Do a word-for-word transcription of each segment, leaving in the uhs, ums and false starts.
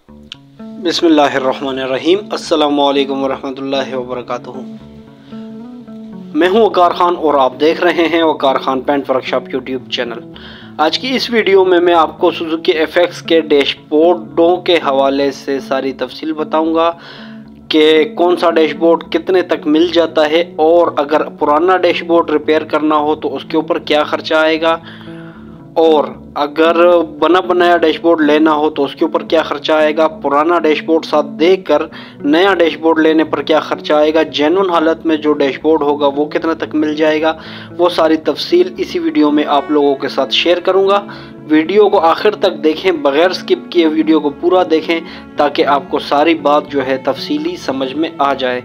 बिस्मिल्लाहिर्रहमानिर्रहीम। अस्सलामुअलैकुम वरहमतुल्लाहि वबरकातुहू। मैं हूं वकार खान और आप देख रहे हैं Waqar Khan paint workshop YouTube channel. आज की इस वीडियो में मैं आपको सुजुकी एफ एक्स के डैशबोर्डों के हवाले से सारी तफसील बताऊंगा कि कौन सा डैशबोर्ड कितने तक मिल जाता है, और अगर पुराना डैशबोर्ड रिपेयर करना हो तो उसके ऊपर क्या खर्चा आएगा, और अगर बना बनाया डैशबोर्ड लेना हो तो उसके ऊपर क्या खर्चा आएगा, पुराना डैशबोर्ड साथ देकर नया डैशबोर्ड लेने पर क्या खर्चा आएगा, जेन्युइन हालत में जो डैशबोर्ड होगा वो कितने तक मिल जाएगा, वो सारी तफसील इसी वीडियो में आप लोगों के साथ शेयर करूंगा। वीडियो को आखिर तक देखें, बगैर स्किप किए वीडियो को पूरा देखें ताकि आपको सारी बात जो है तफसीली समझ में आ जाए।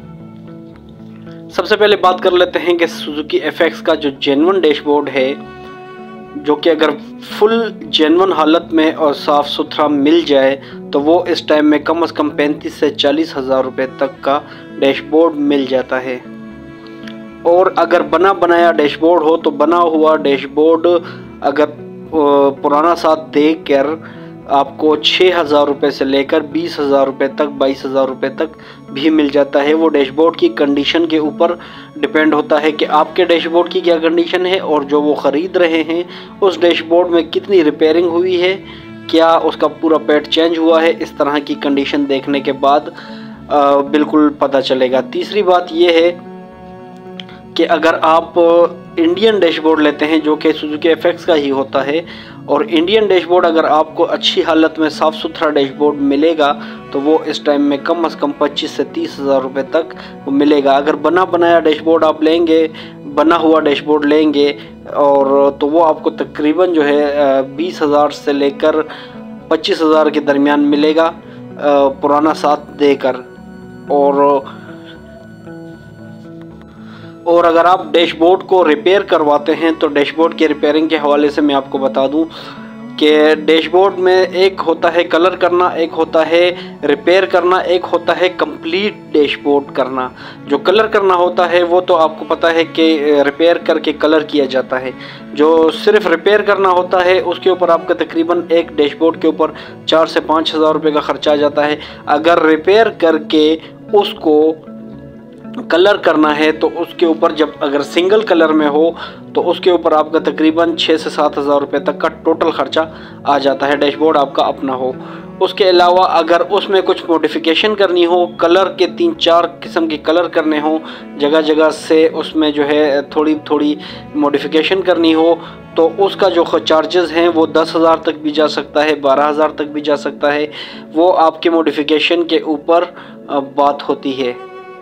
सबसे पहले बात कर लेते हैं कि सुजुकी एफ एक्स का जो जेन्युइन डैशबोर्ड है, जो कि अगर फुल जेन्युइन हालत में और साफ़ सुथरा मिल जाए तो वो इस टाइम में कम से कम पैंतीस से चालीस हज़ार रुपये तक का डैशबोर्ड मिल जाता है। और अगर बना बनाया डैशबोर्ड हो तो बना हुआ डैशबोर्ड अगर पुराना साथ देकर आपको छः हज़ार रुपये से लेकर बीस हज़ार रुपये तक, बाईस हज़ार रुपये तक भी मिल जाता है। वो डैशबोर्ड की कंडीशन के ऊपर डिपेंड होता है कि आपके डैशबोर्ड की क्या कंडीशन है और जो वो ख़रीद रहे हैं उस डैशबोर्ड में कितनी रिपेयरिंग हुई है, क्या उसका पूरा पैड चेंज हुआ है। इस तरह की कंडीशन देखने के बाद आ, बिल्कुल पता चलेगा। तीसरी बात ये है कि अगर आप इंडियन डैशबोर्ड लेते हैं जो कि सुजुकी एफ एक्स का ही होता है, और इंडियन डैशबोर्ड अगर आपको अच्छी हालत में साफ़ सुथरा डैशबोर्ड मिलेगा तो वो इस टाइम में कम से कम पच्चीस से तीस हज़ार रुपये तक मिलेगा। अगर बना बनाया डैशबोर्ड आप लेंगे, बना हुआ डैशबोर्ड लेंगे, और तो वो आपको तकरीबन जो है बीस हज़ार से लेकर पच्चीस हज़ार के दरमियान मिलेगा पुराना साथ देकर। और और अगर आप डैशबोर्ड को रिपेयर करवाते हैं तो डैशबोर्ड के रिपेयरिंग के हवाले से मैं आपको बता दूं कि डैशबोर्ड में एक होता है कलर करना, एक होता है रिपेयर करना, एक होता है कंप्लीट डैशबोर्ड करना। जो कलर करना होता है वो तो आपको पता है कि रिपेयर करके कलर किया जाता है। जो सिर्फ रिपेयर करना होता है उसके ऊपर आपका तकरीबन एक डैशबोर्ड के ऊपर चार से पाँच हज़ार रुपये का ख़र्चा आ जाता है। अगर रिपेयर करके उसको कलर करना है तो उसके ऊपर, जब अगर सिंगल कलर में हो तो उसके ऊपर आपका तकरीबन छः से सात हज़ार रुपये तक का टोटल ख़र्चा आ जाता है, डैशबोर्ड आपका अपना हो। उसके अलावा अगर उसमें कुछ मॉडिफिकेशन करनी हो, कलर के तीन चार किस्म के कलर करने हो, जगह जगह से उसमें जो है थोड़ी थोड़ी मॉडिफिकेशन करनी हो, तो उसका जो चार्जेस हैं वो दस हज़ार तक भी जा सकता है, बारह हज़ार तक भी जा सकता है। वो आपके मॉडिफिकेशन के ऊपर बात होती है।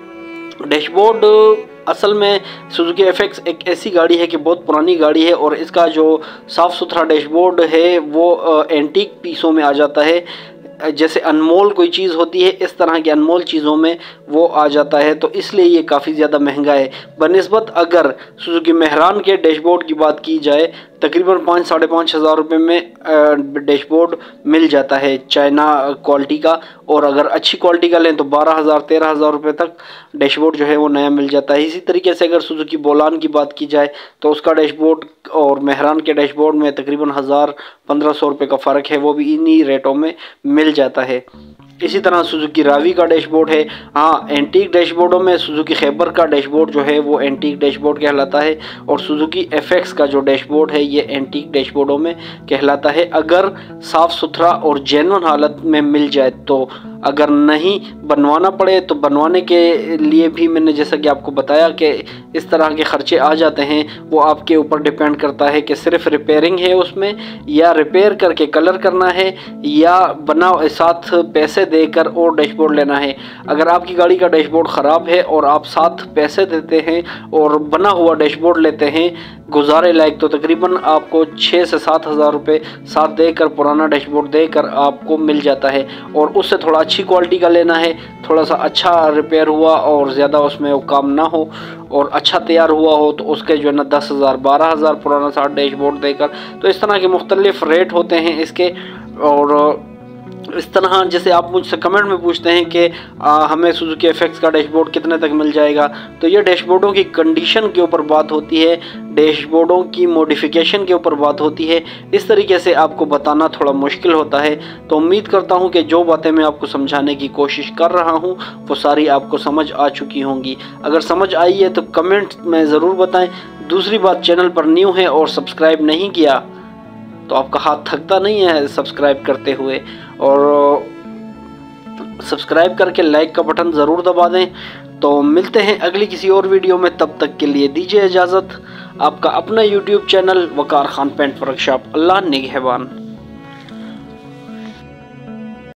डैशबोर्ड असल में सुजुकी एफ एक्स एक ऐसी गाड़ी है कि बहुत पुरानी गाड़ी है, और इसका जो साफ़ सुथरा डैशबोर्ड है वो एंटीक पीसों में आ जाता है। जैसे अनमोल कोई चीज़ होती है, इस तरह की अनमोल चीज़ों में वो आ जाता है, तो इसलिए ये काफ़ी ज़्यादा महंगा है बनिस्बत अगर सुजुकी मेहरान के डैशबोर्ड की बात की जाए। तकरीबन पाँच साढ़े पाँच हज़ार रुपये में डैशबोर्ड मिल जाता है चाइना क्वालिटी का, और अगर अच्छी क्वालिटी का लें तो बारह हज़ार तेरह हज़ार रुपये तक डैशबोर्ड जो है वो नया मिल जाता है। इसी तरीके से अगर सुजुकी बोलान की बात की जाए तो उसका डैशबोर्ड और मेहरान के डैशबोर्ड में तकरीबन हज़ार पंद्रह सौ रुपये का फ़र्क है, वो भी इन्हीं रेटों में मिल जाता है। इसी तरह सुजुकी रावी का डैशबोर्ड है। हाँ, एंटीक डैशबोर्डों में सुजुकी खैबर का डैशबोर्ड जो है वो एंटीक डैशबोर्ड कहलाता है, और सुजुकी एफ एक्स का जो डैशबोर्ड है ये एंटीक डैशबोर्डों में कहलाता है, अगर साफ़ सुथरा और जेन्युइन हालत में मिल जाए तो। अगर नहीं बनवाना पड़े तो बनवाने के लिए भी मैंने जैसा कि आपको बताया कि इस तरह के ख़र्चे आ जाते हैं। वो आपके ऊपर डिपेंड करता है कि सिर्फ रिपेयरिंग है उसमें, या रिपेयर करके कलर करना है, या बना साथ पैसे देकर और डैशबोर्ड लेना है। अगर आपकी गाड़ी का डैशबोर्ड ख़राब है और आप साथ पैसे देते हैं और बना हुआ डैशबोर्ड लेते हैं गुजारे लायक, तो तकरीबन आपको छः से सात हज़ार रुपये साथ देकर, पुराना डैशबोर्ड देकर आपको मिल जाता है। और उससे थोड़ा अच्छी क्वालिटी का लेना है, थोड़ा सा अच्छा रिपेयर हुआ और ज़्यादा उसमें वो काम ना हो और अच्छा तैयार हुआ हो, तो उसके जो है ना दस हज़ार बारह हज़ार पुराना सा डैशबोर्ड देकर। तो इस तरह के मुख्तलिफ रेट होते हैं इसके। और इस तरह जैसे आप मुझसे कमेंट में पूछते हैं कि आ, हमें सुजुकी एफ एक्स का डैशबोर्ड कितने तक मिल जाएगा, तो ये डैशबोर्डों की कंडीशन के ऊपर बात होती है, डैशबोर्डों की मॉडिफिकेशन के ऊपर बात होती है। इस तरीके से आपको बताना थोड़ा मुश्किल होता है। तो उम्मीद करता हूँ कि जो बातें मैं आपको समझाने की कोशिश कर रहा हूँ वो सारी आपको समझ आ चुकी होंगी। अगर समझ आई है तो कमेंट में ज़रूर बताएँ। दूसरी बात, चैनल पर न्यू है और सब्सक्राइब नहीं किया तो आपका हाथ थकता नहीं है सब्सक्राइब करते हुए, और सब्सक्राइब करके लाइक का बटन ज़रूर दबा दें। तो मिलते हैं अगली किसी और वीडियो में, तब तक के लिए दीजिए इजाज़त। आपका अपना YouTube channel Waqar Khan paint workshop. अल्लाह निगहबान।